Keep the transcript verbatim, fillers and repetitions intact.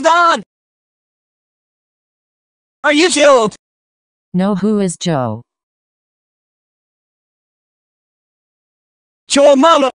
Hold on! Are you Joe? No, who is Joe? Joe Mama!